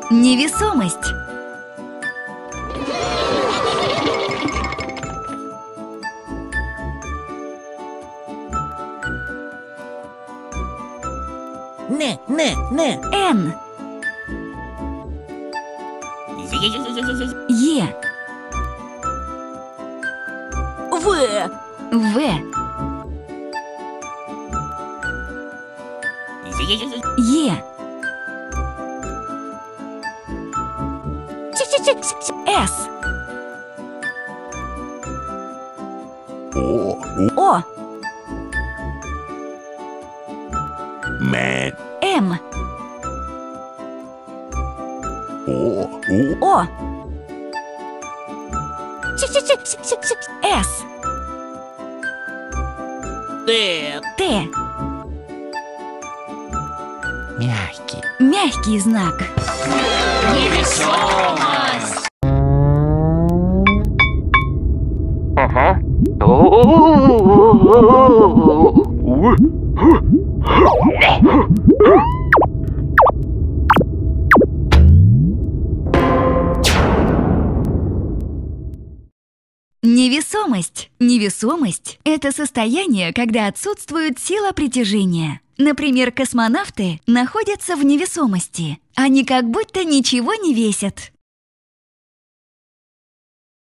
Невесомость. Не. Н. Е. В. В. Е. С. О. М. О. С. Т. Т. Мягкий. Мягкий знак. Невесомость. Невесомость. Невесомость – это состояние, когда отсутствует сила притяжения. Например, космонавты находятся в невесомости. Они как будто ничего не весят.